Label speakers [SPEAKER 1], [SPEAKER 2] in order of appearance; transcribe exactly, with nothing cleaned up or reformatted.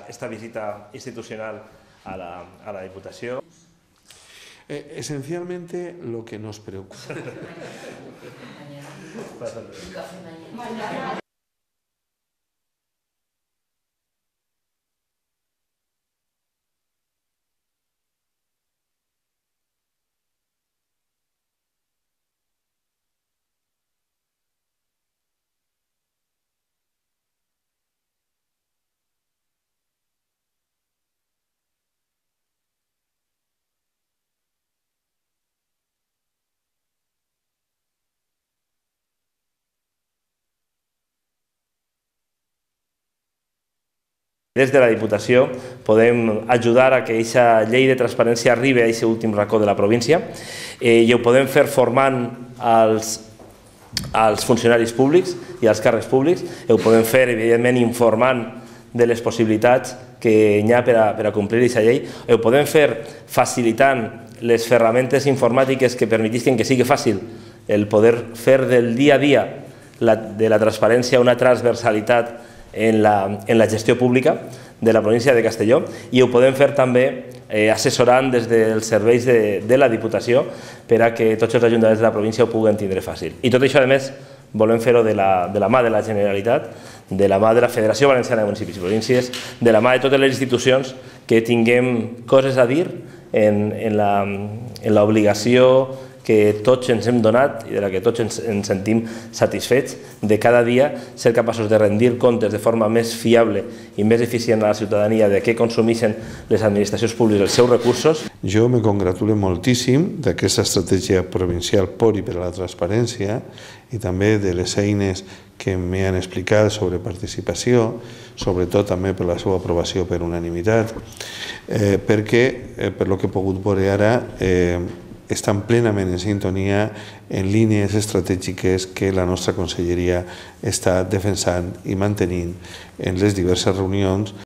[SPEAKER 1] esta visita institucional a la, a la Diputació.
[SPEAKER 2] Eh, esencialmente lo que nos preocupa.
[SPEAKER 1] Des de la Diputació podem ajudar a que aquesta llei de transparència arribi a aquest últim racó de la província eh, i ho podem fer formant els, els funcionaris públics i els càrrecs públics, ho podem fer evidentment informant de les possibilitats que hi ha per a, per a complir aquesta llei, ho podem fer facilitant les ferramentes informàtiques que permetisquen que sigui fàcil el poder fer del dia a dia la, de la transparència una transversalitat en la, en la gestió pública de la província de Castelló, i ho podem fer també eh, assessorant des dels serveis de, de la Diputació per a que tots els ajuntaments de la província ho puguen tindre fàcil. I tot això, a més, volem fer-ho de, la, de la mà de la Generalitat, de la mà de la Federació Valenciana de Municipis i Províncies, de la mà de totes les institucions que tinguem coses a dir en, en l'obligació que tots ens hem donat i de la que tots ens, ens sentim satisfets de cada dia ser capaços de rendir comptes de forma més fiable i més eficient a la ciutadania de què consumeixen les administracions públiques els seus recursos.
[SPEAKER 2] Jo me congratulo moltíssim d'aquesta estratègia provincial per i per a la transparència i també de les eines que m'han explicat sobre participació, sobretot també per la seva aprovació per unanimitat, eh, perquè, eh, per lo que he pogut veure ara, eh, estan plenament en sintonia en línies estratègiques que la nostra conselleria està defensant i mantenint en les diverses reunions